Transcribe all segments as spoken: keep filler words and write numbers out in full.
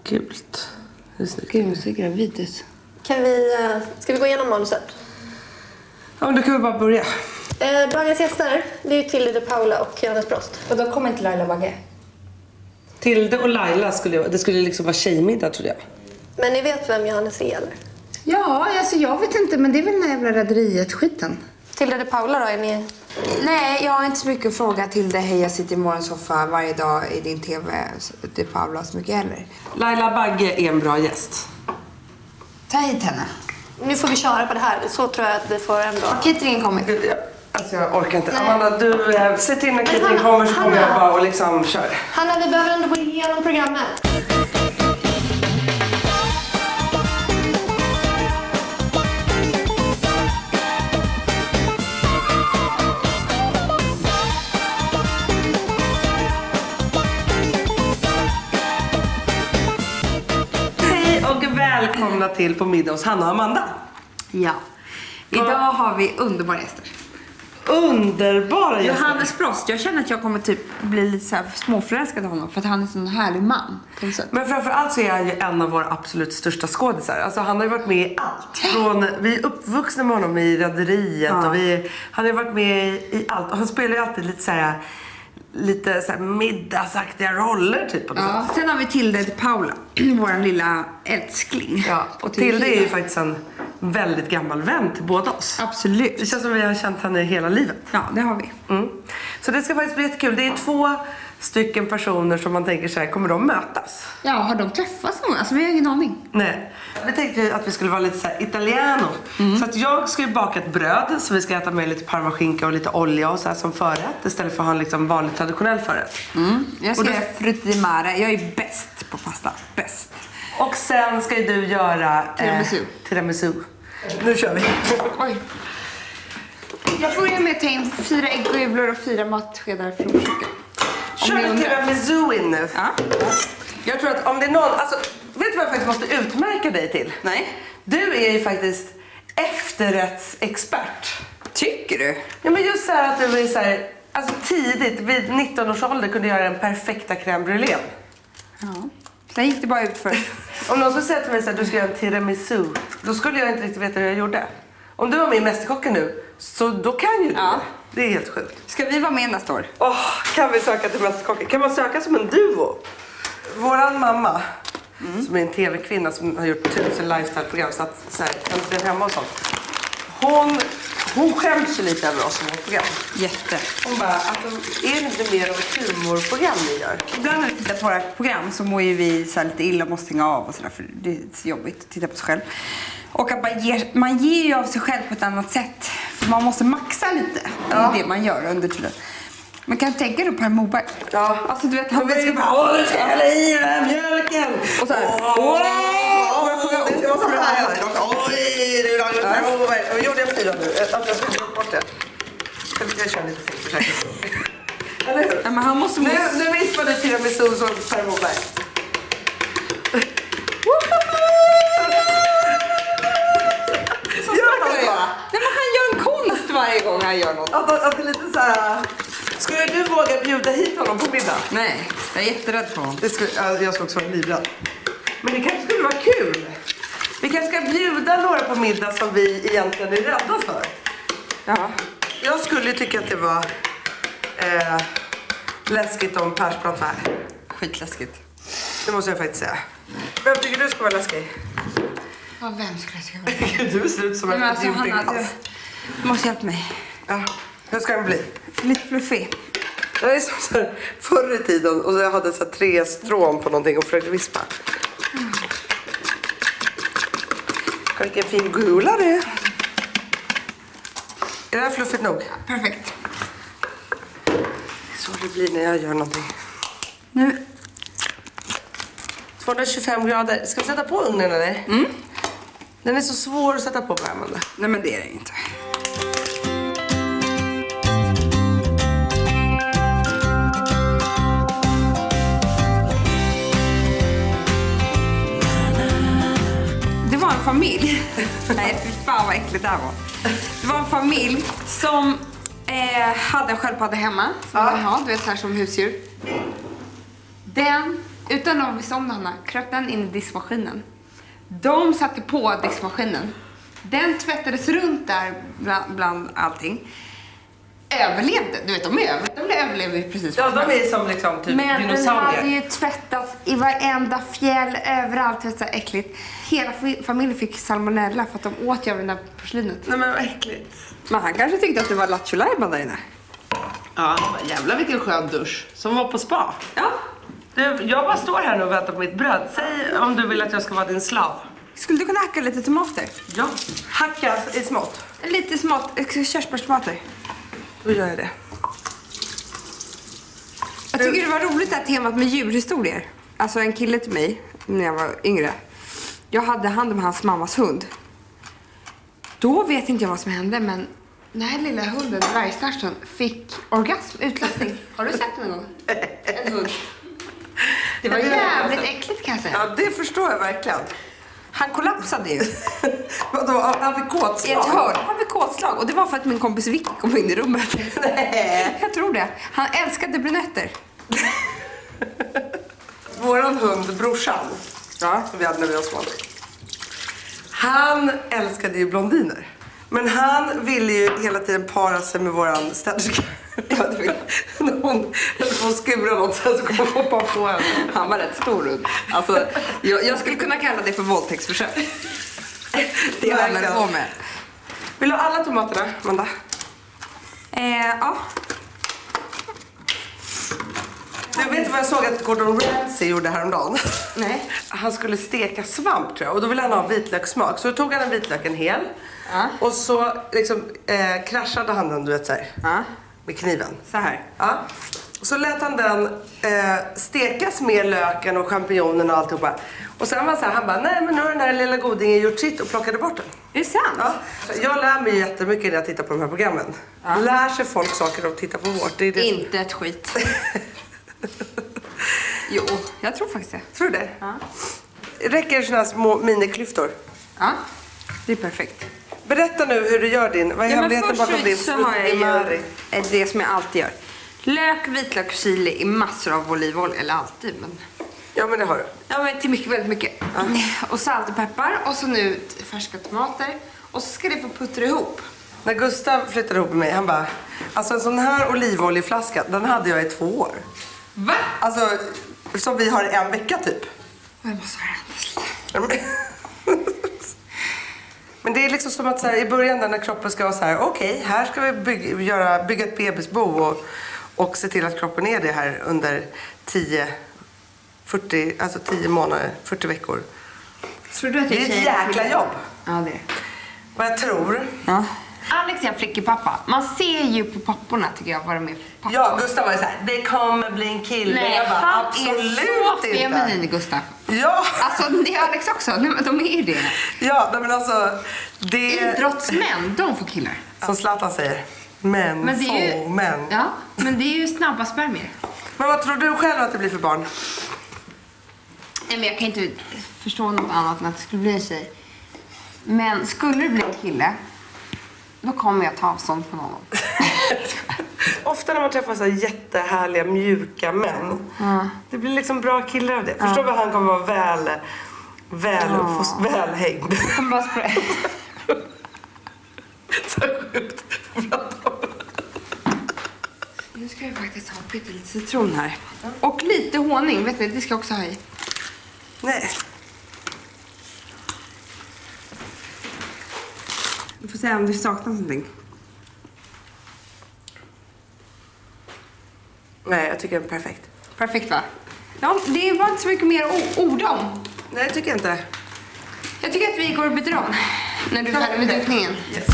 gult. Gud, hon ser gravid ut. Kan vi, ska vi gå igenom manuset? Ja, men då kan vi bara börja. Eh, dagens gäster, det är ju Tilde de Paula och Johannes Brost. Och då kommer inte Laila Bagge. Tilde och Laila skulle, det skulle liksom vara tjejmiddag, tror jag. Men ni vet vem Johannes är, eller? Ja, alltså jag vet inte, men det är väl den här jävla rederiet-skiten. Tilde de Paula då, är ni... Nej, jag har inte så mycket att fråga till det. Hej, jag sitter i morgonsoffa varje dag i din tv. Det Paula så mycket heller. Laila Bagge är en bra gäst. Ta hit henne. Nu får vi köra på det här, så tror jag att vi får ändå... Catering kommer. Alltså jag orkar inte. Nej. Amanda, du äh, se till när Catering Hanna, kommer så kommer Hanna. jag bara och liksom kör. Hanna, vi behöver ändå gå igenom programmet. Välkomna till På middag hos Hanna och Amanda. Ja. Idag har vi underbara gäster. Underbara gäster. Johannes Brost, jag känner att jag kommer typ bli lite så här småförälskad av honom. För att han är en sån härlig man. Men framförallt så är han ju en av våra absolut största skådisar. Alltså han har ju varit med i allt. Från, vi är uppvuxna med honom i Rederiet. Ja. Och vi, han har ju varit med i allt. Och han spelar ju alltid lite så här... lite så här middagsaktiga roller typ på något ja. sätt. Sen har vi Tilde de Paula, våran lilla älskling. Ja, och Tilde är ju faktiskt en väldigt gammal vän till båda oss. Absolut. Det känns som vi har känt henne hela livet. Ja, det har vi. Mm. Så det ska faktiskt bli jättekul. Det är två stycken personer som man tänker så här, kommer de mötas? Ja, har de träffats någon? Alltså vi har ingen aning. Nej. Vi tänkte att vi skulle vara lite så här italiano. Mm. Så att jag ska ju baka ett bröd så vi ska äta med lite parmaskinka och lite olja och så här som förrätt istället för att ha en liksom vanlig traditionell förrätt. Mm. Jag ska då... göra frutti di mare. Jag är bäst på pasta. Bäst. Och sen ska ju du göra tiramisu. Eh, tiramisu. Nu kör vi. Oj. Jag får ju med att ta in fyra äggulor och fyra matskedar florsocker. Kör du tiramisu in nu? Ja. Jag tror att om det är någon... Alltså, vet du vad jag faktiskt måste utmärka dig till? Nej. Du är ju faktiskt efterrättsexpert. Tycker du? Ja, men just så här att du är så här... Alltså tidigt, vid nitton års ålder kunde göra den perfekta crème brûlée. Ja. Sen gick det bara ut för. Om någon skulle säga till mig så här, du ska göra en tiramisu, då skulle jag inte riktigt veta hur jag gjorde. Om du var med i Mästerkocken nu, så då kan ju du ja. det. Det är helt sjukt. Ska vi vara med nästa år? Åh, oh, kan vi söka till Mästerkocken? Kan man söka som en duo? Våran mamma, mm. som är en tv-kvinna som har gjort tusen lifestyle-program, så att så här, kan du bli hemma och sånt. Hon, hon skäms ju lite över oss som vårt program. Jätte. Hon bara, alltså, är det inte mer av ett humorprogram ni gör? Ibland när vi tittar på våra program så mår ju vi så här lite illa och måste stänga av och sådär, för det är så jobbigt att titta på sig själv. Och att man ger, man ger ju av sig själv på ett annat sätt. För man måste maxa lite ja. i det man gör under tiden. Man kan tänka då på Per Morberg. Ja. Alltså du vet, han ska bara, åh, du ska hälla i den här mjölken. Och så här, åh, åh, åh, det ska vara så här. Oj, du har Per Morberg. Jag gjorde jag fyra nu. Jag ska ta bort det. Jag kör lite till försöket. Eller hur? Ja, men han måste... Nu, nu vispar du tiramisu som Per Morberg. Nej, men han gör en konst varje gång han gör något. Att, att det är lite så här. Skulle du våga bjuda hit honom på middag? Nej, jag är jätterädd för honom. Det skulle, jag ska också vara livrädd. Men det kanske skulle vara kul. Vi kanske ska bjuda några på middag som vi egentligen är rädda för. Ja. Jag skulle tycka att det var eh, läskigt om Persbrandt var här. Skitläskigt. Det måste jag faktiskt säga. Vem tycker du ska vara läskig? Ja, vem skulle jag tycka vara? Du ser ut som en ett idiotpass. Du måste hjälpa mig. Ja, hur ska den bli? Lite fluffig. Det är som så här, förr i tiden och jag hade så här, tre strån på någonting och försökte vispa. Mm. Vilken fin gula det är. Är det här fluffigt nog? Perfekt. Så det blir när jag gör någonting. Nu. tvåhundratjugofem grader. Ska vi sätta på ugnen eller? Mm. Den är så svår att sätta på på Amanda. Nej, men det är det inte. Det var en familj. Nej, fy fan vad äckligt det här var. Det var en familj som eh, hade en sköldpadda hemma. Som ja. man har, du vet, så här som husdjur. Den utan de visste om det, Hanna, kröp den in i diskmaskinen. De satte på diskmaskinen. Den tvättades runt där bland, bland allting. Överlevde. Du vet, de, över, de överlevde ju precis. Ja, de är som liksom typ men dinosaurier. Men den hade ju tvättat i varenda fjäll, överallt. Det var så äckligt. Hela familjen fick salmonella för att de åt ju av den där porslinet. Nej, men vad äckligt. Men han kanske tyckte att det var lattjolajban där inne. Ja, jävlar vilken skön dusch. Som var på spa. Ja. Du, jag bara står här nu och väntar på mitt bröd. Säg om du vill att jag ska vara din slav. Skulle du kunna hacka lite tomater? Ja. Hacka i smått. Lite smått, körsbärstomater. Då gör jag det. Jag tycker det var roligt det här temat med djurhistorier. Alltså en kille till mig, när jag var yngre. Jag hade hand om hans mammas hund. Då vet inte jag vad som hände, men den här lilla hunden, dvärgsnärsen, fick orgasm, utlösning. Har du sett den någon gång? En hund. Det var jävligt äckligt kan jag säga. Ja, det förstår jag verkligen. Han kollapsade ju. Vadå, han fick kåtslag? I ett hörn. Han fick kåtslag. Och det var för att min kompis Vicky kom in i rummet. Nej. Jag tror det. Han älskade brunetter. Våran hund, brorsan, ja, som vi hade när vi var små. Han älskade ju blondiner. Men han ville ju hela tiden para sig med våran städerska. Ja, du vet. När hon höll på att skura något så kom hon hoppa på henne. Han var rätt stor hund. Alltså, jag, jag skulle kunna kalla det för våldtäktsförsök. Det är han på med. Vill du ha alla tomaterna, Amanda? Eh, ja. Du vet vad jag såg att Gordon Ramsay gjorde häromdagen? Nej. Han skulle steka svamp tror jag. Och då ville han ha vitlökssmak. Så då tog han en vitlöken hel. Ja. Och så liksom eh, kraschade han den, du vet så här. Ja. Med kniven. Så här. Ja. Och så lät han den eh, stekas med löken och champinjonerna och alltihopa. Och sen var så här, han bara, nej men nu har den här lilla godingen gjort sitt och plockade bort den. Är det sant? Ja. Jag lär mig jättemycket när jag tittar på de här programmen. Ja. Lär sig folk saker och tittar på vårt. Det är det Inte som... ett skit. Jo, jag tror faktiskt det. Tror du det? Ja. Räcker det såna här små miniklyftor? Ja, det är perfekt. Berätta nu hur du gör din. Vad är Ja, men hemligheten först bakom din så har jag frutti ju det som jag alltid gör. Lök, vitlök, chili i massor av olivolja. Eller alltid, men... Ja, men det har du. Ja, men till mycket, väldigt mycket. Ja. Och salt och peppar. Och så nu färska tomater. Och så ska det få puttra ihop. När Gustav flyttade ihop med mig, han bara, alltså en sån här olivoljeflaska, den hade jag i två år. Va? Alltså, som vi har en vecka typ. Jag måste ha det. Men det är liksom som att så här, i början när kroppen ska vara så här, okej, okay, här ska vi bygga, göra, bygga ett bebisbo och, och se till att kroppen är det här under tio, fyrtio, alltså tio månader, fyrtio veckor. Tror du att det är ett jäkla jobb. Ja, det är. Vad jag tror. Ja. Alex är en flickepappa. Man ser ju på papporna tycker jag vad de är för pappa. Ja, Gustav var ju såhär, det kommer bli en kille. Nej, jag bara, han absolut är så inte. feminin, Gustav. Ja. Alltså, det är Alex också. Nej, men de är ju det. Ja, men alltså. Det... Idrottsmän, de får killar. Som Zlatan säger. Men, men det är ju... få män. Ja, men det är ju snabba spermier. Men vad tror du själv att det blir för barn? Nej, men jag kan inte förstå något annat än att det skulle bli en tjej. Men skulle det bli en kille, då kommer jag ta avstånd från honom. Ofta när man träffar så här jättehärliga, mjuka män. Mm. Det blir liksom bra killar av det. Förstår du vad han kommer vara väl, väl, Ja. välhängd. Han bara spray. Så sjukt. Nu ska jag faktiskt ha pyttelite citron här. Och lite honung, vet ni, det ska jag också ha i. Nej. Du får säga om det saknas någonting. Nej, jag tycker den är perfekt. Perfekt, va? Ja, det var inte så mycket mer att orda om. Nej, jag tycker inte. Jag tycker att vi går och byter om när du är färdig med dukningen. Yes.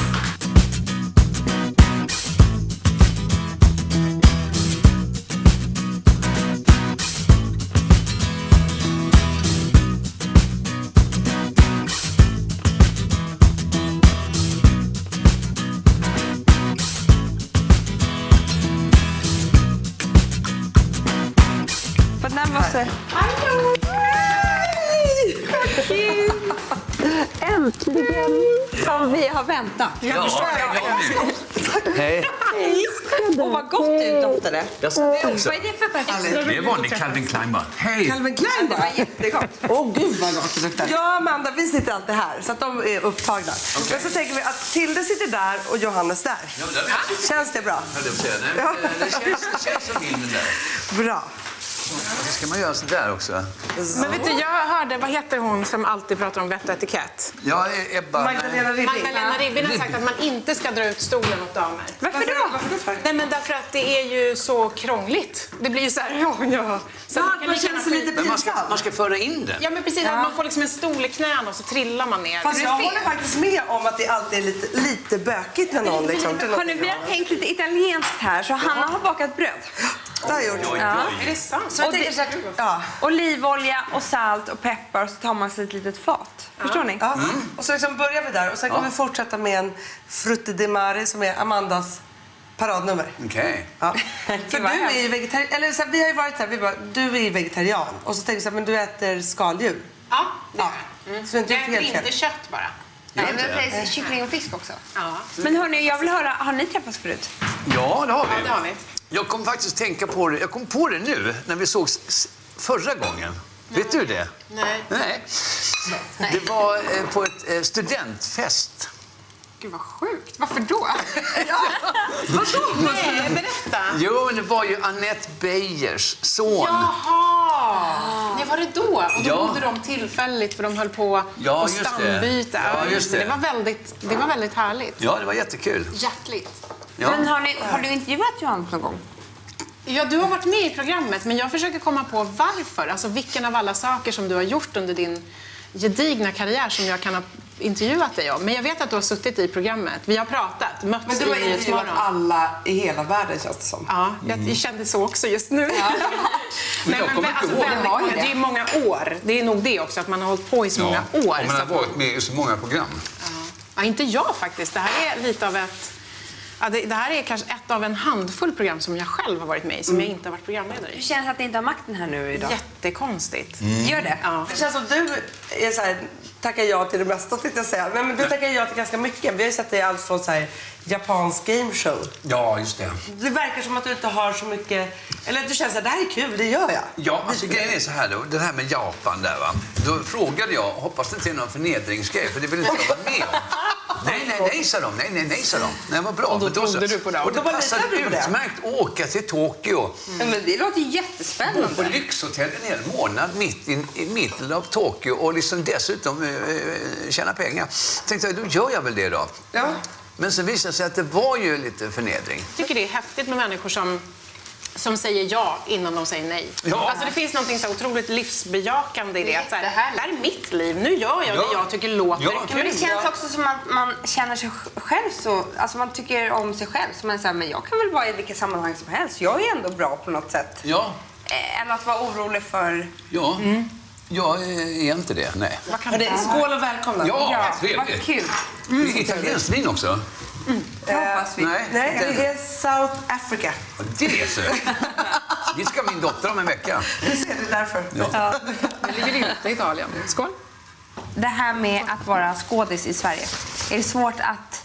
Hallå! Vad kul! Äntligen! Som vi har väntat. Jag förstår. Hej. Hej. Och vad gott du doftade. Jag sa det också. Vad är det för perfekt? Det är vanlig Calvin Klein bara. Hej. Calvin Klein Det bara. var jättegott. Åh oh, gud vad gott det luktar. Ja, Amanda, vi sitter alltid här så att de är upptagna. Okay. Men så tänker vi att Tilde sitter där och Johannes där. Ja, det känns det bra? Ja, det, säga. Nej, ja. det, känns, det känns som filmen där. Bra. Så ska man göra så där också. Men vet du, jag hörde, vad heter hon som alltid pratar om vett och etikett? Ja, Ebba. Magdalena Ribbing. Magdalena Ribbing har sagt att man inte ska dra ut stolen åt damer. Varför då? Varför då för? Nej, men därför att det är ju så krångligt. Det blir ju så här, ja, ja. Så Ja, man kan man lika känner gärna sig få- lite Men man ska, pinsam. man ska föra in den. Ja, men precis. Att man får liksom en stol i knäna och så trillar man ner. Fast jag håller faktiskt med om att det alltid är lite, lite bökigt när någon liksom... Hörni, vi har tänkt lite italienskt här, så Hanna har bakat bröd. Det har jag gjort. Ja. Är det sant? Så jag Och tänker det- så här, ja. Olivolja och salt och peppar och så tar man sig ett litet fat. Förstår ni? Ja. Och så liksom börjar vi där och sen kommer vi fortsätta med en frutti di mare som är Amandas paradnummer. Okej. Ja. För du är ju vegetarian, eller så här, vi har ju varit här, vi bara, du är ju vegetarian och så tänker vi så här, men du äter skaldjur. Ja, det Ja. är mm. Så inte Jag helt äter fel. inte kött bara. Gör Nej, inte men det? precis, kyckling och fisk också. Ja, Men hörni, jag vill höra, har ni träffats förut? Ja, det har ja vi. det har vi. Jag kom faktiskt tänka på det. Jag kom på det nu när vi sågs s- förra gången. Vet du det? Nej. Nej. Det var eh, på ett eh, studentfest. Gud vad sjukt. Varför då? Vadå? Nej, berätta. Jo, men det var ju Annette Beijers son. Jaha! Det var det då. Och då Ja. bodde de tillfälligt för de höll på Ja, att just det. stambyta. Ja, just det. Det var väldigt, det var väldigt härligt. Ja, det var jättekul. Hjärtligt. Ja. Men har, ni, har du intervjuat Johannes någon gång? Ja, du har varit med i programmet, men jag försöker komma på varför. Alltså vilken av alla saker som du har gjort under din gedigna karriär som jag kan ha intervjuat dig om. Men jag vet att du har suttit i programmet. Vi har pratat, mötts Men du har i intervjuat Nyhetsmorgon. alla i hela världen känns det som. Ja, jag, jag kände så också just nu. Men jag kommer inte ihåg. väldigt många, det är många år. Det är nog det också, att man har hållit på i så många år. Och man så har att- varit med i så många program. Ja, inte jag faktiskt. Det här är lite av ett... Ja, det, det här är kanske ett av en handfull program som jag själv har varit med i, som jag inte har varit programledare Hur i. känns det att ni inte har makten här nu idag? Jättekonstigt. Gör det? Ja. Det känns som du är så här, tackar ja till det mesta tänkte jag säga. Men, men du tackar ja till ganska mycket. Vi har ju sett dig allt från så här, japansk gameshow. Ja, just det. Det verkar som att du inte har så mycket... Eller du känner så här, det här är kul, det gör jag. Ja, alltså grejen är så här då, det här med Japan där va. Då frågade jag, hoppas det inte är någon förnedringsgrej, för det vill inte jag vara med om. Nej, nej, nej, sa de. Nej, nej, nej, sa de. Nej, vad bra. Och då Men trodde du på dem. Och det Då bara passade litade du på det. utmärkt att åka till Tokyo. Men det låter Bo jättespännande. på lyxhotell en hel månad mitt i, i mitten av Tokyo och liksom dessutom eh, eh, tjäna pengar. Tänkte jag, då gör jag väl det då. Ja. Men sen visade det sig att det var ju lite förnedring. Jag tycker det är häftigt med människor som, som säger ja innan de säger nej. Ja. Alltså det finns något så otroligt livsbejakande i det. Det är Att så här, jättehärligt. det här är mitt liv, nu gör jag Ja. det jag tycker låter Ja. kul. Men det känns också som att man känner sig själv så, alltså man tycker om sig själv. Så man säger, men jag kan väl vara i vilket sammanhang som helst. Jag är ändå bra på något sätt. Ja, Eh, Än att vara orolig för... ja. Jag är inte det, nej. Vad kan Hörde, skål och välkomna. Ja, vad trevligt. kul. Mm. Italienskt vin också? Det hoppas vi. Nej, Nej, inte det än. är South Africa. Ja, det är så. Dit ska min dotter om en vecka. Du ser, det är därför. Ja. Det ligger inte i Italien. Skål. Det här med att vara skådis i Sverige. Är det svårt att...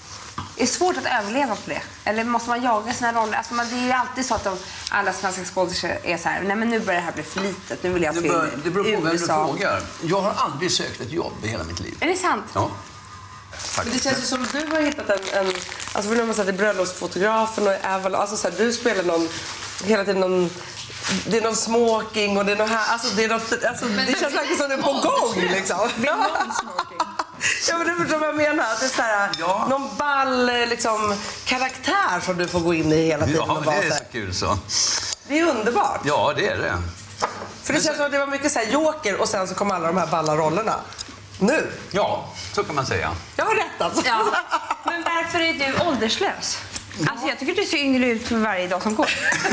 Är det svårt att överleva på det? Eller måste man jaga sina roller? Alltså man, det är ju alltid så att de, alla svenska skådespelare är så här, nej men nu börjar det här bli för litet, nu vill jag Det, till bör, det beror på vem du U S A. frågar. Jag har aldrig sökt ett jobb i hela mitt liv. Är det sant? Ja. Men det Faktiskt. känns ju som du har hittat en... en alltså för när man sätter bröllopsfotografen och Avalon, alltså så här, du spelar någon, hela tiden någon... Det är någon smoking och det är någon här, alltså det är något, alltså det känns verkligen som det är på gång liksom. Det är någon smoking. Ja men du förstår vad jag menar, att det är så här, Ja. någon ball liksom karaktär som du får gå in i hela tiden Ja, och vara det så är här. så kul så. Det är underbart. Ja, det är det. För det känns som att det var mycket så här joker och sen så kom alla de här balla rollerna. Nu. Ja, så kan man säga. Jag har rätt alltså. Ja. Men varför är du ålderslös? Alltså jag tycker att du ser yngre ut för varje dag som går.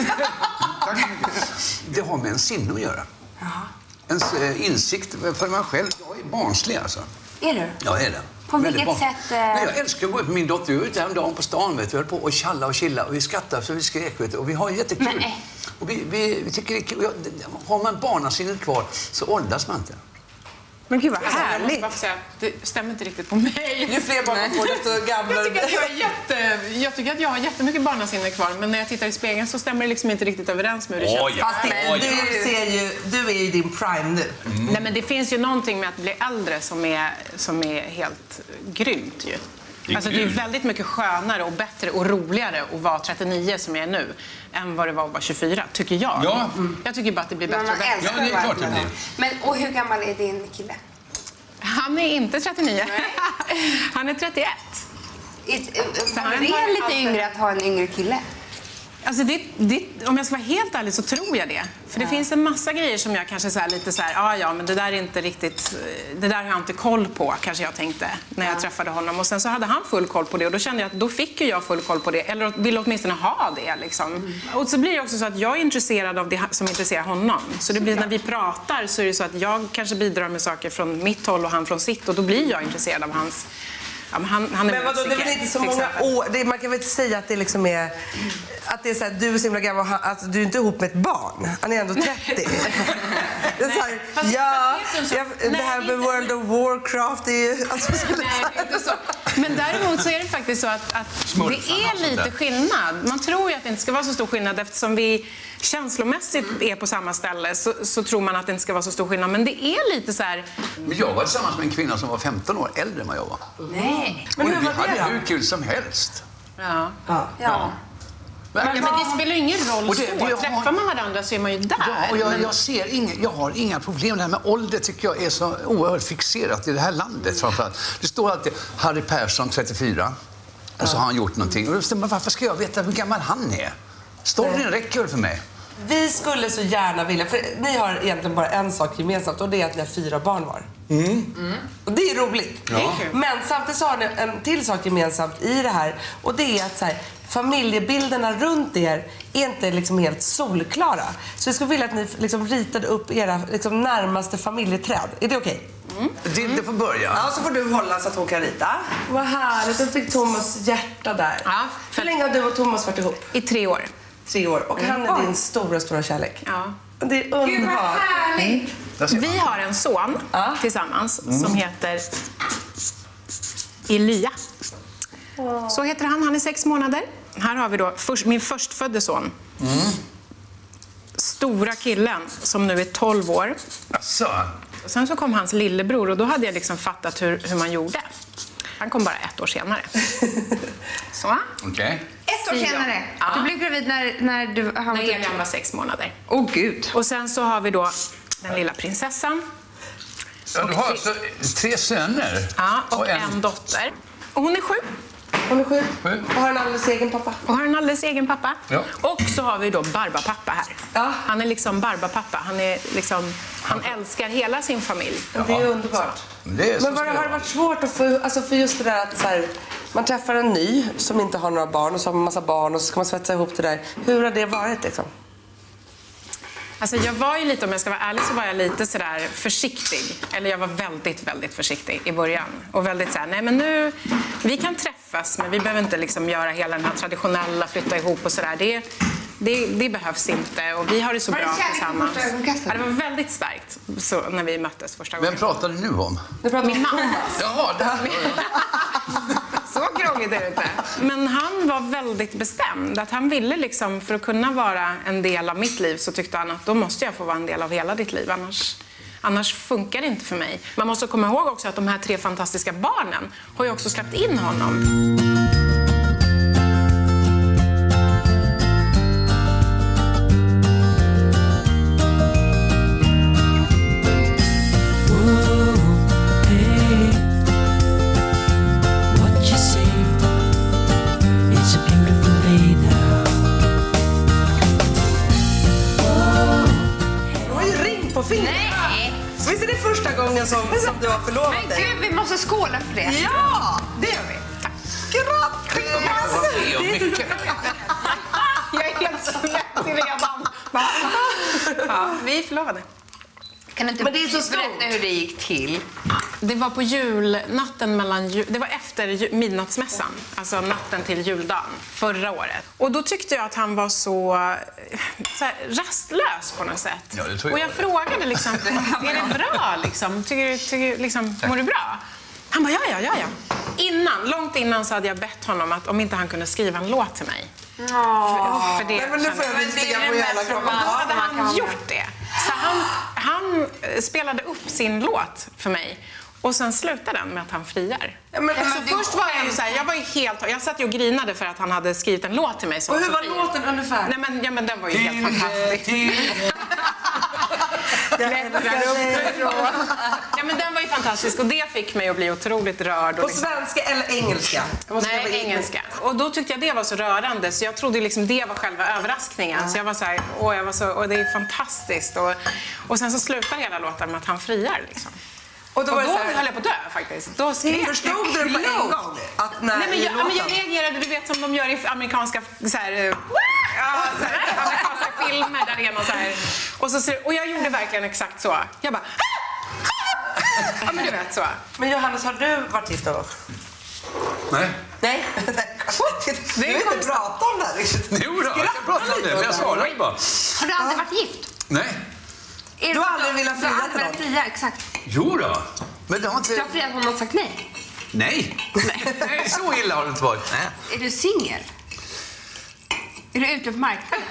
Tack så mycket. Det har med en sinne att göra. Ens eh, insikt för mig själv. Jag är barnslig alltså. Är du? Jag är det. På Väldigt vilket barn- sätt, eh? Men jag älskar att gå ut med min dotter. Vi var ute häromdagen på stan. Vet du. Vi höll på och tjalla och chilla. Och vi skrattar så vi skrek. Vet du. Och vi har jättekul. Nej. Och vi, vi, vi tycker det är kul. Ja, det- Har man barnasinnet kvar så åldras man inte. Men gud vad Alltså, jag måste härligt. bara få säga, det stämmer inte riktigt på mig. Ju fler barn man får, desto gamla. Jag tycker, att jag, är jätte, jag tycker att jag har jättemycket barnasinne kvar, men när jag tittar i spegeln så stämmer det liksom inte riktigt överens med hur det Oj, känns. ja. Fast det, Oj. du, ser ju, du är ju din prime nu. Mm. Nej, men det finns ju någonting med att bli äldre som är, som är helt grymt ju. Det är Alltså, det är kul. väldigt mycket skönare och bättre och roligare att vara trettionio som jag är nu än vad det var att vara tjugofyra, tycker jag. Ja. Mm. Jag tycker bara att det blir Men bättre man och bättre. älskar Ja, det är att klart vara det blir. med. Men och hur gammal är din kille? Han är inte trettionio. Han är trettioett. It, han det har är lite alltid- yngre att ha en yngre kille. Alltså det, det, om jag ska vara helt ärlig så tror jag det. För det finns en massa grejer som jag kanske så här lite så här, ja ja men det där är inte riktigt, det där har jag inte koll på, kanske jag tänkte när jag träffade honom. Och sen så hade han full koll på det och då kände jag att då fick ju jag full koll på det, eller ville åtminstone ha det liksom. Mm. Och så blir det också så att jag är intresserad av det som intresserar honom. Så det blir när vi pratar så är det så att jag kanske bidrar med saker från mitt håll och han från sitt, och då blir jag intresserad av hans. Ja, men han, han är Men vadå, det är väl inte så till många exempel. år. Det, man kan väl inte säga att det liksom är... Att det är så här, du är så himla gammal och han, alltså, du är inte ihop med ett barn. Han är ändå trettio. Det är så här, fast- ja, fast vet du så- jag, det nej, här med inte- World of Warcraft är ju... Alltså, skulle Nej, säga- det är inte så. Men däremot så är det faktiskt så att, att Smurfarna det är och sånt lite där. skillnad. Man tror ju att det inte ska vara så stor skillnad eftersom vi känslomässigt är på samma ställe, så, så tror man att det inte ska vara så stor skillnad. Men det är lite så här... Men jag var tillsammans med en kvinna som var femton år äldre än vad jag var. Nej. Men Och hur vi var det hade då? hur kul som helst. Ja. Ja. Ja. Men, men det spelar ju ingen roll Och det- så. det har- Träffar man varandra så är man ju där. Ja, och jag, men, jag, ser inga, jag har inga problem. Det här med ålder tycker jag är så oerhört fixerat i det här landet framförallt. Det står alltid Harry Persson, trettiofyra. Och så har han gjort någonting. Och då stämmer, varför ska jag veta hur gammal han är? Storyn räcker väl för mig. Vi skulle så gärna vilja, för ni har egentligen bara en sak gemensamt och det är att ni har fyra barn var. Mm. Och det är roligt. Det är kul. Men samtidigt så har ni en till sak gemensamt i det här och det är att så här, familjebilderna runt er är inte liksom helt solklara. Så jag skulle vilja att ni liksom ritade upp era liksom närmaste familjeträd. Är det okej? Det, det får börja. Ja, så får du hålla så att hon kan rita. Vad härligt, då fick Thomas hjärta där. Ja, Hur länge har du och Thomas varit ihop? I tre år. Tre år. Och han är din stora, stora kärlek. Ja. Det är underbart. Härligt. Där ser man. Vi har en son Ja. tillsammans som heter Elia. Så heter han. Han är sex månader. Här har vi då först, min förstfödde son. Stora killen som nu är tolv år. Alltså, Och sen så kom hans lillebror och då hade jag liksom fattat hur, hur man gjorde. Han kom bara ett år senare. Så. okej. Ett år Sia. senare. Ja. Du blev gravid när, när du... Han När var typ- Elian var sex månader. Åh oh, gud. Och sen så har vi då den lilla prinsessan. Ja, du har alltså tre söner. Ja, och en dotter. Och hon är sju. Hon är sju Sju. och har en alldeles egen pappa. Och har en alldeles egen pappa. Ja. Och så har vi då Barbapappa här. Ja. Han är liksom Barbapappa. Han är liksom, han älskar hela sin familj. Det är underbart. Det är så Men var, ska har det det varit svårt att få, alltså för just det där att så här, man träffar en ny som inte har några barn och så har man en massa barn och så ska man svetsa ihop det där. Hur har det varit liksom? Alltså jag var ju lite, om jag ska vara ärlig så var jag lite sådär försiktig. Eller jag var väldigt, väldigt försiktig i början. Och väldigt såhär, nej men nu, vi kan träffas men vi behöver inte liksom göra hela den här traditionella flytta ihop och sådär. Det, det, det behövs inte och vi har det så Var det bra kärlek på tillsammans. första ögonkastet? Ja, det var väldigt starkt så, när vi möttes första gången. Vem pratar du nu om? Nu pratar Min man. Jaha, det Så krångligt är det inte. Men han var väldigt bestämd. Att han ville liksom, för att kunna vara en del av mitt liv så tyckte han att då måste jag få vara en del av hela ditt liv. Annars, annars funkar det inte för mig. Man måste komma ihåg också att de här tre fantastiska barnen har ju också släppt in honom. Du har ju ring på fingret. Nej! Visst är det första gången som, som du har förlovat Men dig? gud, vi måste skåla för det. Ja, det gör vi. Grattis! är mycket. Jag är helt svettig redan. Ja, vi är förlovade. Kan du inte Men det är så stort. berätta hur det gick till? Det var på julnatten mellan jul, det var efter ju, midnattsmässan, alltså natten till juldagen förra året. Och då tyckte jag att han var så, så här, rastlös på något sätt. Ja, det tror jag. Och jag frågade liksom, är det bra liksom? Tycker du, tycker, liksom mår du bra? Han bara, ja, ja, ja, ja. Innan, långt innan så hade jag bett honom att om inte han kunde skriva en låt till mig. Ja. För, för det, Nej, men nu får jag kände- rysningar det är på det hela mest kroppen. Och då hade man kan han vara gjort det. Så han, han eh, spelade upp sin låt för mig. Och sen slutade den med att han friar. Ja, men, Så men du först var jag ju så här, jag var ju helt, jag satt ju och grinade för att han hade skrivit en låt till mig som och hur så var fin. låten ungefär? Nej men, ja, men den var ju helt fantastisk. Ja men den var ju fantastisk och det fick mig att bli otroligt rörd. Och På liksom, svenska eller engelska? Jag måste nej, skriva in- engelska. Och då tyckte jag det var så rörande så jag trodde liksom det var själva överraskningen. Så jag var så här, åh, jag var så, och det är fantastiskt. Och, och sen så slutar hela låten med att han friar liksom. Och då Och var då det så här, höll jag på att dö faktiskt. Då skrek förstod du på en gång? Att när Nej, men i jag, men jag låten- reagerade, du vet som de gör i amerikanska så här, eh, ja, så här, amerikanska filmer där det är någon så här. Och, så, och jag gjorde verkligen exakt så. Jag bara... Ja, men du vet så. Men Johannes, har du varit gift någon gång? Nej. Nej. Du vill inte prata om det här riktigt. Jo då, jag kan prata om det, men jag svarar inte bara. Har du aldrig varit gift? Nej. Är Du har aldrig velat Du har fria aldrig till velat någon? fria, exakt. Jo då. Men det har inte... Du har friat hon har sagt nej. Nej. Nej. Så illa har det inte varit. Nej. Är du singel? Är du ute på marknaden?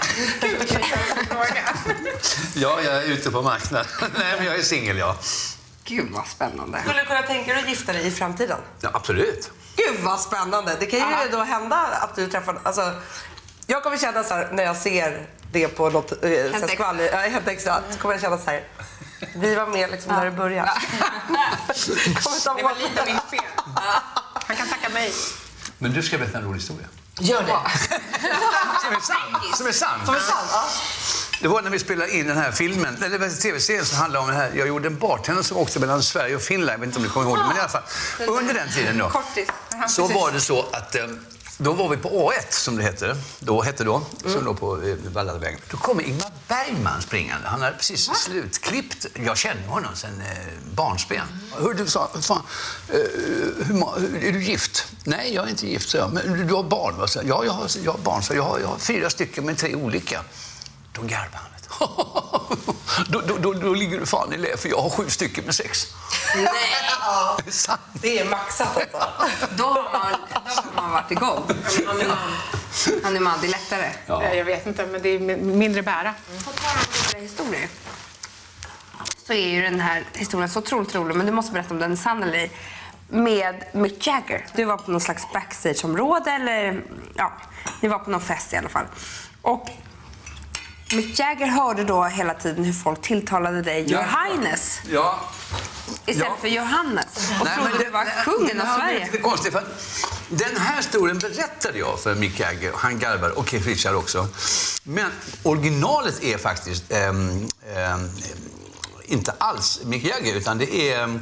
Ja, jag är ute på marknaden. Nej, men jag är singel, ja. Gud vad spännande. Skulle du kunna tänka dig att gifta dig i framtiden? Ja, absolut. Gud vad spännande. Det kan ju Ja. då hända att du träffar... Alltså, jag kommer känna så här när jag ser det på något eh, så här Extra. skvaller. Ja, Hänt Extra. Så kommer jag känna så här. Vi var med liksom när det började. Kommer ta Det var åt lite min fel. Han kan tacka mig. Men du ska berätta en rolig historia. Gör det. Som är sann. Som är sann. Som är sant. Ja. Det var när vi spelade in den här filmen, eller det var en tv-serien som handlade om det här. Jag gjorde en bartender som åkte mellan Sverige och Finland, jag vet inte om ni kommer ihåg det, men i alla fall. Under den tiden då, Kortis. så var det så att eh, då var vi på A ett som det heter, då hette då, som låg på eh, Vallavägen. Då kommer Ingmar Bergman springande. Han hade precis slutklippt, jag kände honom sedan eh, barnsben. Hur du sa, fan, eh, hur, ma- är du gift? Nej, jag är inte gift, så jag. Men du har barn, va? Så jag, ja, jag har, jag har barn, så jag har, jag har fyra stycken med tre olika. Då garvar han. vet du. då, då, då, då ligger du fan i lä, för jag har sju stycken med sex. Nej. Ja. Det är sant. Det är maxat alltså. Då har man, då har man varit igång. Han är man. Han är man, det är lättare. Ja. Jag vet inte, men det är mindre bära. På tal om roliga historier så är ju den här historien så otroligt rolig, men du måste berätta om den sann eller ej, med Mick Jagger. Du var på någon slags backstageområde eller ja, ni var på någon fest i alla fall. Och Mick Jagger hörde då hela tiden hur folk tilltalade dig Your Highness Ja. istället Ja. för Johannes och Nej, trodde men du var kungen av ja, Sverige. Det är lite konstigt, för att den här historien berättade jag för Mick Jagger, han garvar, och Keith Richards också. Men originalet är faktiskt ehm, ehm, inte alls Mick Jagger, utan det är ehm,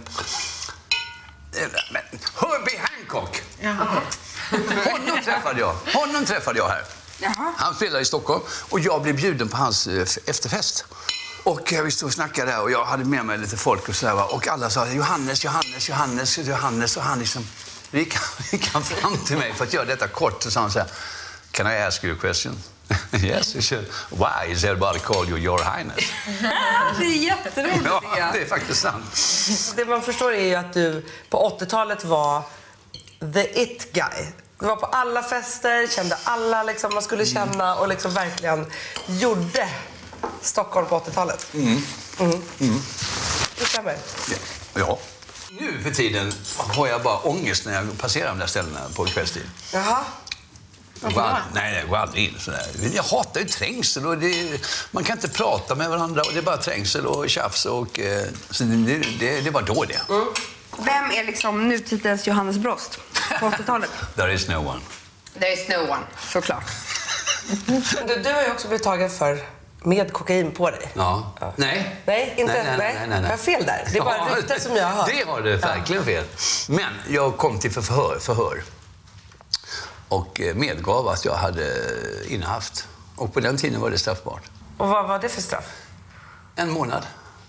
men, Herbie Hancock. Honom träffade jag. Honom träffade jag här. Jaha. Han spelar i Stockholm och jag blev bjuden på hans eh, efterfest. Och vi stod och snackade där och jag hade med mig lite folk och sådär, va. Och alla sa Johannes, Johannes, Johannes, Johannes, och han liksom gick, gick han fram till mig för att göra detta kort och sa han så här: Can I ask you a question? Yes, you should. Why is everybody call you Your Highness? Det är jätteroligt. Ja, det är faktiskt sant. Det man förstår är ju att du på åttiotalet var the it guy. Du var på alla fester, kände alla liksom man skulle känna och liksom verkligen gjorde Stockholm på åttiotalet. Mm. Mm. Mm. Det stämmer. Ja. ja. Nu för tiden har jag bara ångest när jag passerar de där ställena på kvällstid. Jaha. Jag går aldrig, nej, jag går aldrig in sådär. Jag hatar ju trängsel och det, man kan inte prata med varandra och det är bara trängsel och tjafs och eh, så det, det, det var då det. Mm. Vem är liksom nutidens Johannes Brost på åttiotalet? There is no one. There is no one, såklart. Du, du har ju också blivit tagen för med kokain på dig. Ja. Nej. Nej, inte. Nej, nej, nej, nej, nej. Har jag fel där? Det är bara Ja, ryktet som jag har hört. Det har du verkligen fel. Men jag kom till förhör, förhör och medgav att jag hade innehaft. Och på den tiden var det straffbart. Och vad var det för straff? En månad.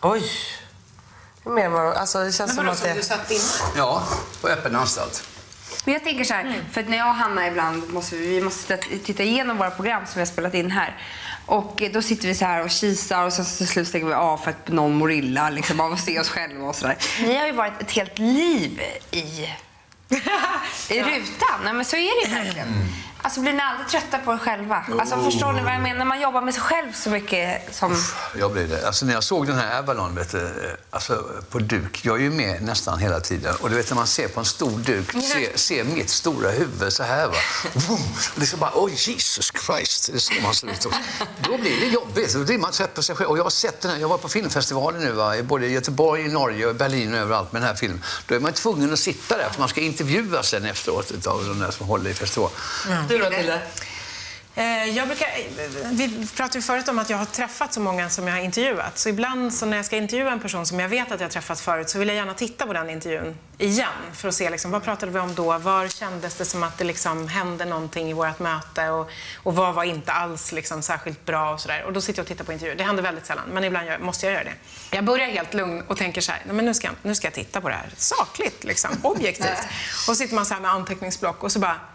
Oj. Hur menar man? Alltså, det känns Men som vadå, att som det... du satt inne? Ja, på öppen anstalt. Men jag tänker så här, för att när jag och Hanna ibland måste vi, vi måste titta igenom våra program som vi har spelat in här. Och då sitter vi så här och kisar och sen till slut stänger vi av för att någon mår illa liksom, av att se oss själva och sådär. Ni har ju varit ett helt liv i, i rutan. Nej, men så är det verkligen. Mm. Alltså blir ni aldrig trötta på er själva? Alltså oh. förstår ni vad jag menar? När man jobbar med sig själv så mycket som... Uff, jag blev det. Alltså när jag såg den här Avalon, vet du, alltså på duk, jag är ju med nästan hela tiden. Och du vet när man ser på en stor duk, ser, ser mitt stora huvud så här va. Och det är så bara, oj Jesus Christ, det är så man ser ut också. Då blir det jobbigt, då blir man trött på sig själv. Och jag har sett den här, jag var på filmfestivalen nu va, i både Göteborg, i Norge och Berlin och överallt med den här filmen. Då är man tvungen att sitta där för man ska intervjua sen efteråt av de där som håller i festival. Mm. Du då, Tilde? Jag brukar, vi pratade ju förut om att jag har träffat så många som jag har intervjuat. Så ibland så när jag ska intervjua en person som jag vet att jag har träffat förut så vill jag gärna titta på den intervjun igen. För att se liksom, vad pratade vi om då? Var kändes det som att det liksom hände någonting i vårt möte? Och, och vad var inte alls liksom särskilt bra och sådär. Och då sitter jag och tittar på intervjuer. Det händer väldigt sällan, men ibland gör, måste jag göra det. Jag börjar helt lugn och tänker så här, nej, men nu ska, nu ska jag titta på det här. Sakligt, liksom, objektivt. Och så sitter man så här med anteckningsblock och så bara...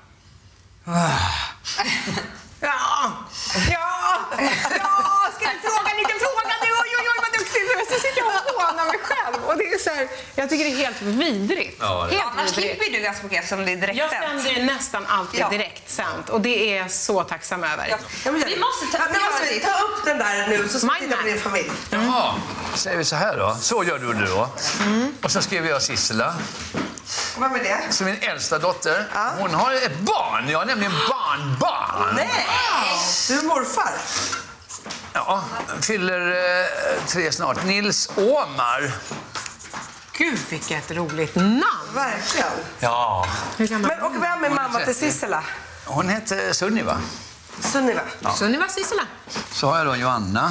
Ja, ja, ja, ska du fråga en liten fråga nu? Oj, oj, oj, vad duktig du är. Så sitter jag och hånar mig själv. Och det är så här, jag tycker det är helt vidrigt. Ja, helt annars slipper du ganska mycket som det är direkt jag sänt. Jag sänder nästan alltid ja. direkt sänt. Och det är så tacksam över. Ja. Ja, vi måste ta, vi måste ta upp den där nu så ska vi titta på din familj. Mm. Jaha, säger vi så här då. Så gör du då. Mm. Och så skriver jag Sissela. Vad med det? Så min äldsta dotter, ja. Hon har ett barn. Jag har nämligen barnbarn. Nej, du är morfar. Ja, fyller eh, tre snart. Nils Åmar. Gud, vilket roligt namn. Verkligen. Ja. Men och vem är mamma till Sissela? Hon heter Sunniva. Sunniva. Ja. Sunniva Sissela. Så har jag då Joanna.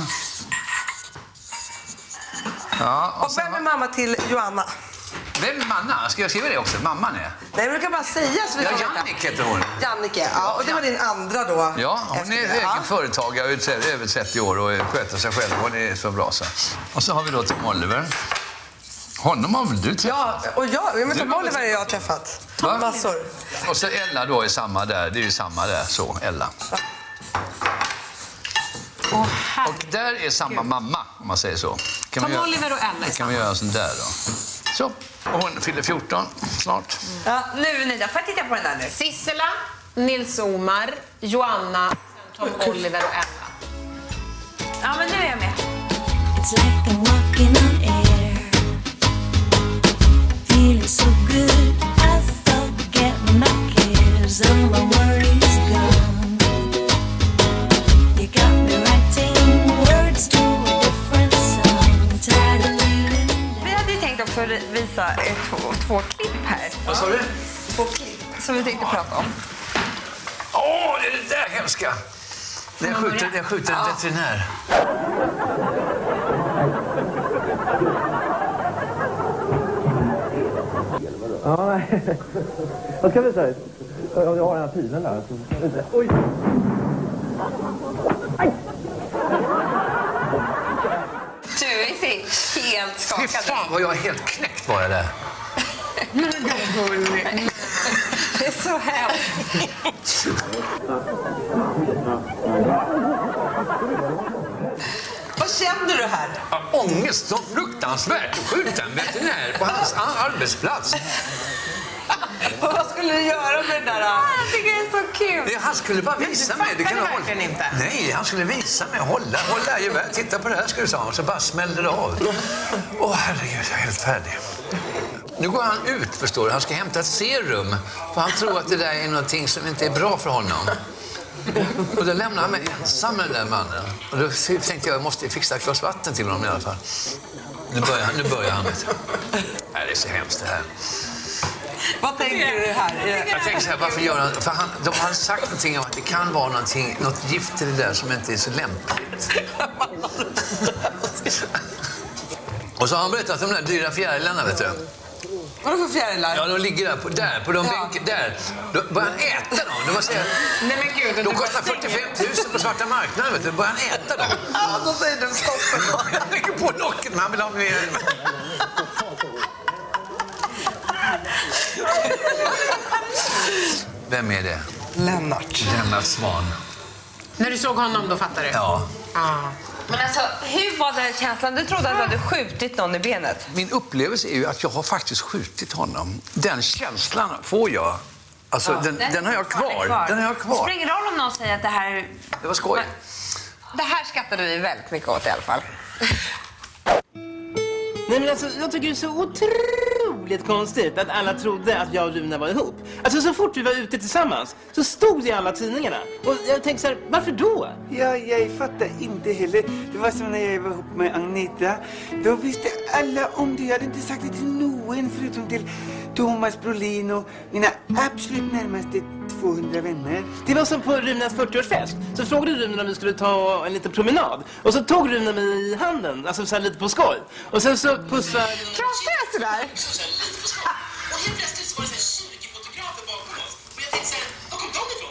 Ja, och, och vem är mamma till Joanna? Vem är mamma? Ska jag skriva det också? Mamman är? Nej, men du kan bara säga så vi ja, kan Jannike heter hon. Jannike, ja. Och det var din andra då? Ja, hon är egen ja. företagare, över trettio år och sköter sig själv. Hon är så bra så. Och så har vi då Tom Oliver. Honom har väl du träffat? Ja, och jag, men Tom Oliver har jag träffat. Va? Massor. Och så Ella då är samma där. Det är ju samma där, så, Ella. Ja. Oh, och där är samma mamma, om man säger så. Kan Tom göra, Oliver och Ella är kan vi göra sån där då. Så, och hon fyller fjorton snart. Mm. Ja, nu Nida, får jag titta på den där nu? Sissela, Nils Omar, Joanna, Tom Oliver och Ella. Ja, men nu är jag med. It's like I'm walking on air. Feeling so good, I forget my cares. All my worries gone. You got me writing words to a different song. Tired of feeling. Vi hade ju tänkt också visa två, två klipp här. Vad sa du? Två klipp som vi tänkte prata om. Åh, oh, det är det där hemska. Den skjuter, den skjuter en veterinär. Ja, nej. Vad ska vi säga? Jag har den här pilen där. Oj! Aj! Du ser helt skakad. Fy fan vad jag är helt knäckt var jag där. Det är så hemskt. Vad känner du här? Ja, ångest, så fruktansvärt. Skjuta en veterinär på hans arbetsplats. Och vad skulle du göra med den där? Jag tycker det är så kul. Ja, han skulle bara visa mig. Det kan det verkligen inte. Nej, han skulle visa mig. Hålla, hålla gevär. Titta på det här, ska du säga. Och så bara smällde det av. Åh, herregud, jag är helt färdig. Nu går han ut, förstår du. Han ska hämta ett serum. För han tror att det där är någonting som inte är bra för honom. Och då lämnar han mig ensam med den där mannen. Och då tänkte jag, jag måste fixa ett glas vatten till honom i alla fall. Nu börjar han, nu börjar han. Vet du. Nej, det är så hemskt det här. Vad tänker du här? Jag tänker så här, varför gör han... För han, de har sagt någonting om att det kan vara någonting, något gift i det där som inte är så lämpligt. Och så har han berättat om de där dyra fjärilarna, vet du. Vad är det för fjärilar? Ja, de ligger där på, där, på de Ja. bänken, där. Då börjar han äta dem. De, säga, Nej men gud. de kostar fyrtiofem tusen på svarta marknaden, vet du. Då börjar han äta dem. Ja, då säger du stopp. Han lägger på locket, men han vill ha mer. Vem är det? Lennart. Lennart Svan. När du såg honom då fattar du? Ja. Ah. Men alltså, hur var den känslan? Du trodde att du hade skjutit någon i benet. Min upplevelse är ju att jag har faktiskt skjutit honom. Den känslan får jag. Alltså, Ja, den, den har jag kvar. Den har jag Det kvar. spelar ingen roll om någon säger att det här... Det var skoj. Det här skattade vi väldigt mycket åt i alla fall. Nej men alltså, jag tycker det är så otroligt konstigt att alla trodde att jag och Runa var ihop. Alltså så fort vi var ute tillsammans så stod det i alla tidningarna. Och jag tänkte så här, varför då? Ja, jag fattar inte heller. Det var som när jag var ihop med Agneta. Då visste alla om det. Jag hade inte sagt det till någon förutom till Thomas Brolin och mina absolut närmaste tvåhundra vänner. Det var som på Runas fyrtioårsfest. Så frågade Runa om vi skulle ta en liten promenad. Och så tog Runa mig i handen, alltså så här lite på skoj. Och sen så pussade... Pratar jag sådär? Och helt plötsligt så var det så här tjugo fotografer bakom oss. Och jag tänkte så här, var kom de ifrån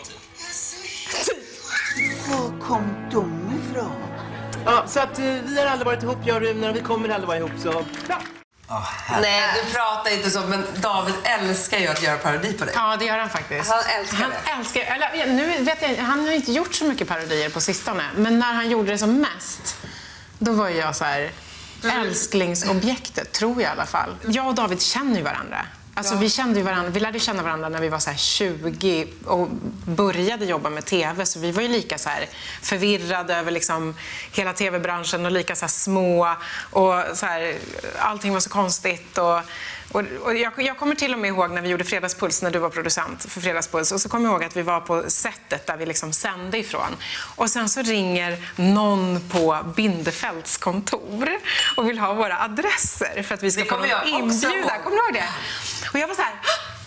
typ? Var kom de ifrån? Ja, så att eh, vi har aldrig varit ihop, jag och Runa, och vi kommer aldrig vara ihop, så bra. Oh, nej, du pratar inte så, men David älskar ju att göra parodi på dig. Ja, det gör han faktiskt. Han älskar han det. Älskar, eller, nu vet jag, han har inte gjort så mycket parodier på sistone, men när han gjorde det som mest, då var jag så här älsklingsobjektet, tror jag i alla fall. Jag och David känner ju varandra. Alltså ja. vi kände ju varandra, vi lärde känna varandra när vi var så här tjugo och började jobba med tv, så vi var ju lika så här förvirrade över liksom hela tv-branschen och lika så här små och så här, allting var så konstigt och Och, och jag, jag kommer till och med ihåg när vi gjorde Fredagspuls, när du var producent för Fredagspuls, och så kommer jag ihåg att vi var på sättet där vi liksom sände ifrån. Och sen så ringer någon på Bindefelds kontor och vill ha våra adresser för att vi ska få någon inbjudan. Kommer du ihåg det? Och jag var så här...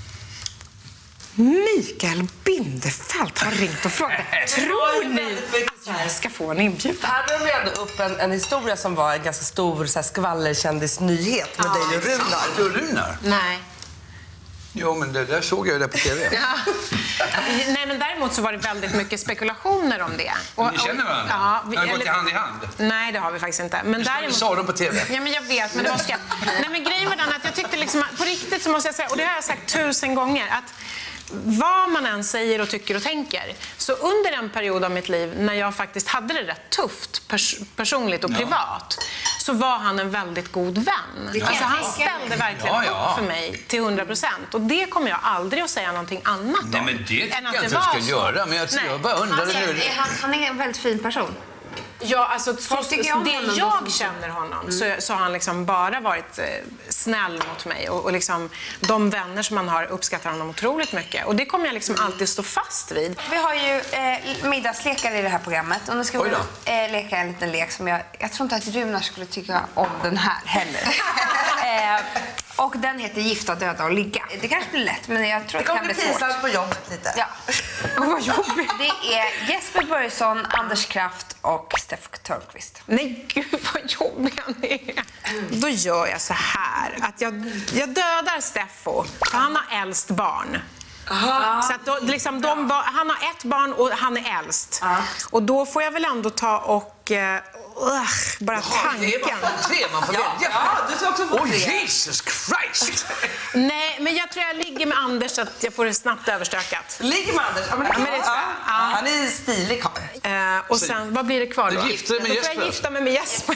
Mikael Bindefeld har ringt och frågat. Tror ni att jag ska få en inbjudan? Här drar vi ändå upp en, en historia som var en ganska stor så här, skvallerkändisnyhet med ja. dig och Runar. Du och Runar? Nej. Jo, men det där såg jag ju där på tv. Ja. Nej, men däremot så var det väldigt mycket spekulationer om det. Och, ni känner varandra? Ja, vi, har ni gått eller, i hand i hand? Nej, det har vi faktiskt inte. Men däremot, sa de på tv? Ja, men jag vet, men det var skratt. Nej, men grejen var den att jag tyckte liksom, på riktigt så måste jag säga, och det har jag sagt tusen gånger, att vad man än säger och tycker och tänker, så under en period av mitt liv när jag faktiskt hade det rätt tufft pers personligt och privat, ja. så var han en väldigt god vän. Alltså, han ställde verkligen ja, ja. upp för mig till hundra procent. Och det kommer jag aldrig att säga någonting annat om. Nej, men det tycker jag inte du ska göra. Men jag, jag bara undrar han, nu. Är, han, han är en väldigt fin person. Ja, alltså, så, så, det honom, jag känner honom mm. så, så har han liksom bara varit eh, snäll mot mig. Och, och liksom, de vänner som man har uppskattar honom otroligt mycket. Och det kommer jag liksom alltid stå fast vid. Vi har ju eh, middagslekar i det här programmet. Och nu ska vi eh, leka en liten lek som jag... Jag tror inte att Runar skulle tycka om den här heller. eh, och den heter Gifta, döda och ligga. Det kanske blir lätt, men jag tror det, det kan bli svårt. Det kommer bli pinsamt på jobbet lite. Ja. Vad jobbigt. Det är Jesper Börjesson, Anders Kraft och Steff Törnqvist. Nej, gud vad jobbig han är. Då gör jag så här, att jag, jag dödar Steffo, för han har äldst barn. Aha. Så att då, liksom, de, han har ett barn och han är äldst. Aha. Och då får jag väl ändå ta och... Uh, bara Jaha, tanken. Det är bara tre man får ja, välja. Ja, du ska också få oh, tre. Jesus Christ! Nej, men jag tror jag ligger med Anders så att jag får det snabbt överstökat. Ligger med Anders? Ja, men det, ja, men det ja. Ja. Han är stilig karl. Uh, och sen, vad blir det kvar då? Du gifter dig med Jesper. Då får jag gifta mig med Jesper.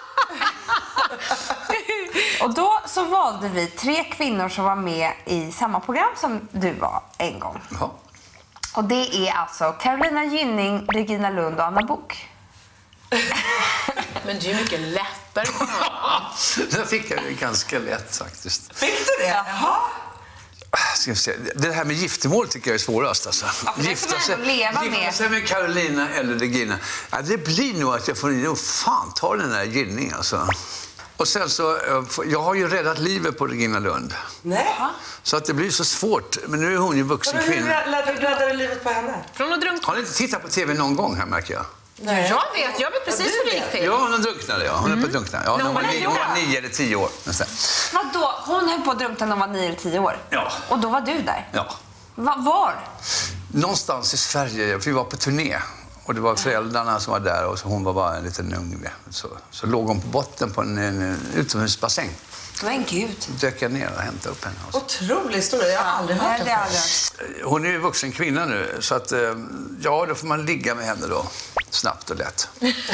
Och då så valde vi tre kvinnor som var med i samma program som du var en gång. Ja. Och det är alltså Carolina Gynning, Regina Lund och Anna Bok. Men det är ju mycket lättare på honom. Det fick jag ju ganska lätt faktiskt. Fick du det? Jaha. Ska jag säga, det här med giftermål tycker jag är svårast. Alltså. Ja, gifta sig, leva gifta sig med Carolina eller Regina. Ja, det blir nog att jag får in och fan ta den där Gynning alltså. Och sen så, jag har ju räddat livet på Regina Lund. Nej. Så att det blir så svårt. Men nu är hon ju vuxen kvinna. Hur räddade du livet på henne? Från att drunkna. Har ni inte tittat på tv någon gång här, märker jag? Nej. Jag vet, jag vet precis hur det gick till. Ja, hon drunknade, ja. Hon mm. höll på att drunkna. Ja, hon, var nio, hon var nio eller tio år. Vadå? Hon höll på att drunkna när hon var nio eller tio år? Ja. Och då var du där? Ja. Va, var? Någonstans i Sverige. Vi var på turné. Och det var föräldrarna som var där och så hon var bara en liten unge. Så, så låg hon på botten på en, en utomhusbassäng. Men gud. Dök jag ner och hämtade upp henne. Otrolig historia, jag har aldrig hört det förut. Hon är ju vuxen kvinna nu, så att ja, då får man ligga med henne då. Snabbt och lätt.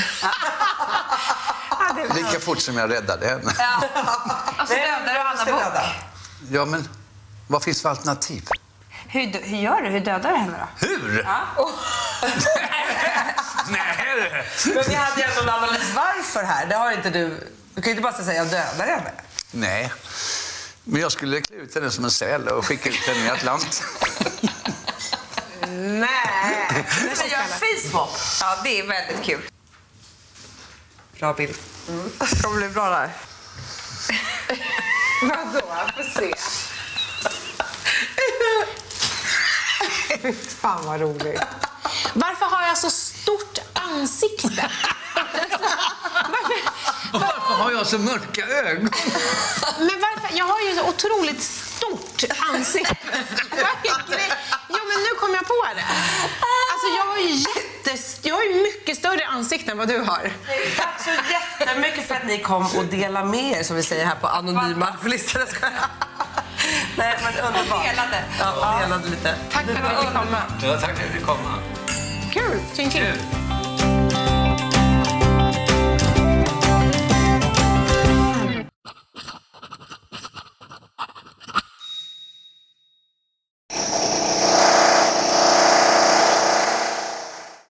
Lika fort som jag räddade henne. Ja. Och så dödade du Anna Book. Ja, men vad finns för alternativ? Hur, hur gör du? Hur dödar du henne då? Hur? Ja. Oh. Nej. Men vi hade ju en analys varför här. Det har inte du. Du kan ju inte bara säga jag dödar henne. Nej. Men jag skulle klä ut henne som en säl och skicka ut henne i Atlant. Nej. Det ska göra Facebook. Ja, det är väldigt kul. Bra bild. Mm. Det kommer bli bra där. Vadå? Får se. Fan vad roligt. Varför har jag så stort ansikte? varför, varför har jag så mörka ögon? Men varför? Jag har ju så otroligt stort ansikte. Jo, men nu kom jag på det. Alltså jag har ju jättes... Jag har ju mycket större ansikte än vad du har. Tack så jättemycket för att ni kom och delade med er, som vi säger här på Anonyma Alkoholisterna. Nej, men underbart. Delade. Ja, delade lite. Tack för att du fick komma. Ja, tack för att du fick komma. Kul. Tjing, tjing. Kul.